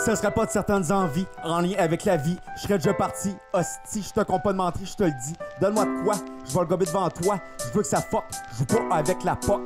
Ce serait pas de certaines envies en lien avec la vie. Je serais déjà parti. Hostie, je te compte pas de mentir, je te le dis. Donne-moi de quoi, je vais le gober devant toi. Je veux que ça fuck, je joue pas avec la POC.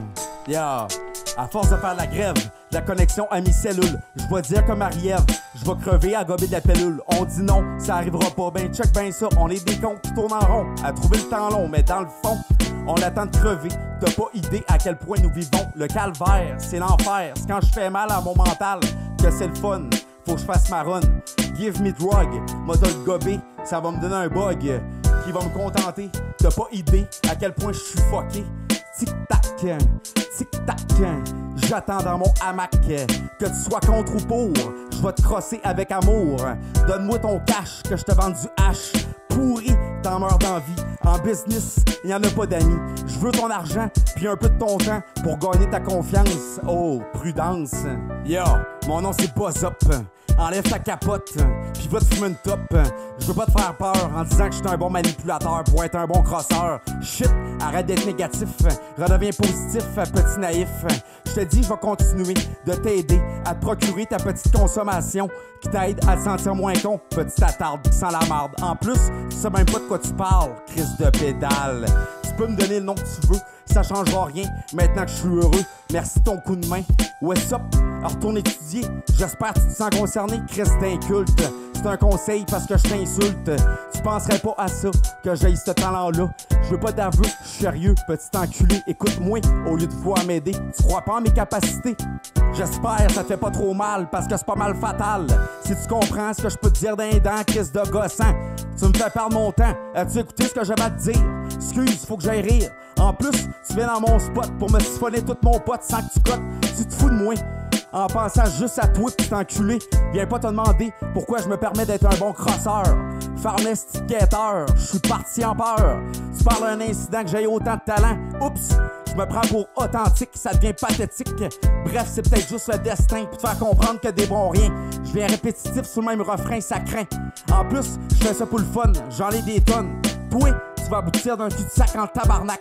Yeah. À force de faire la grève, la connexion à mes cellules, je vais dire comme Marie-Ève, je vais crever à gober de la pellule. On dit non, ça arrivera pas, ben check ben ça, on est des cons qui tournent en rond, à trouver le temps long, mais dans le fond, on attend de crever. T'as pas idée à quel point nous vivons le calvaire, c'est l'enfer. C'est quand je fais mal à mon mental que c'est le fun. Faut que je fasse ma run. Give me drug, m'a de le gober, ça va me donner un bug qui va me contenter. T'as pas idée à quel point je suis fucké. Tic-tac, tic-tac, j'attends dans mon hamac. Que tu sois contre ou pour, je vais te crosser avec amour. Donne-moi ton cash, que je te vende du hash. Pourri, t'en meurs d'envie. En business, y en a pas d'amis. Je veux ton argent, puis un peu de ton temps pour gagner ta confiance. Oh, prudence. Yo, mon nom c'est Buzz Up. Enlève ta capote, puis va te fumer une top. Je veux pas te faire peur en disant que je suis un bon manipulateur pour être un bon crosseur. Shit, arrête d'être négatif, redeviens positif, petit naïf. Je te dis, je vais continuer de t'aider à te procurer ta petite consommation qui t'aide à te sentir moins con, petite attarde sans la marde. En plus, tu sais même pas de quoi tu parles, crise de pédale. Tu peux me donner le nom que tu veux, ça changera rien maintenant que je suis heureux. Merci de ton coup de main. What's up? Retourne étudier. J'espère que tu te sens concerné, Christ d'inculte. C'est un conseil parce que je t'insulte. Tu penserais pas à ça, que j'ai ce talent-là. Je veux pas d'aveu, je suis sérieux, petit enculé. Écoute-moi, au lieu de vouloir m'aider, tu crois pas en mes capacités? J'espère que ça te fait pas trop mal, parce que c'est pas mal fatal. Si tu comprends ce que je peux te dire d'un dent, Christ de gossant. Tu me fais perdre mon temps. As-tu écouté ce que j'avais à te dire? Excuse, faut que j'aille rire. En plus, tu viens dans mon spot pour me siphonner tout mon pote sans que tu cotes. Tu te fous de moi. En pensant juste à toi, petit enculé, viens pas te demander pourquoi je me permets d'être un bon crosseur. Farmest guetteur, je suis parti en peur. Tu parles d'un incident que j'ai autant de talent. Oups, je me prends pour authentique, ça devient pathétique. Bref, c'est peut-être juste le destin pour te faire comprendre que des bons rien. Je viens répétitif sur le même refrain, ça craint. En plus, je fais ça pour le fun, j'en ai des tonnes. Toi, tu vas aboutir d'un cul-de-sac en tabarnak.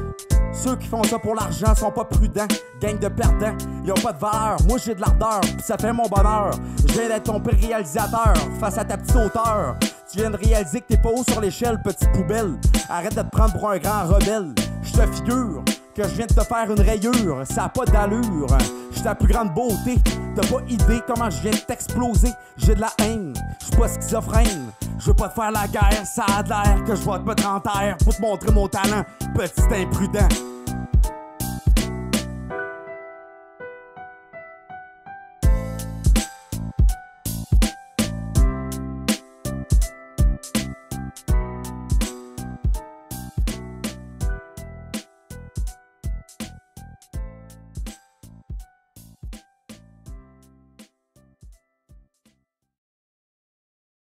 Ceux qui font ça pour l'argent sont pas prudents, gang de perdants, ils ont pas de valeur. Moi j'ai de l'ardeur, pis ça fait mon bonheur. Je viens d'être ton pire réalisateur, face à ta petite hauteur. Tu viens de réaliser que t'es pas haut sur l'échelle, petite poubelle. Arrête de te prendre pour un grand rebelle. Je te figure que je viens de te faire une rayure, ça a pas d'allure. Je suis ta plus grande beauté, t'as pas idée comment je viens de t'exploser. J'ai de la haine, je suis pas schizophrène. Je veux pas te faire la guerre, ça a de l'air que je vais te mettre en terre pour te montrer mon talent, petit imprudent.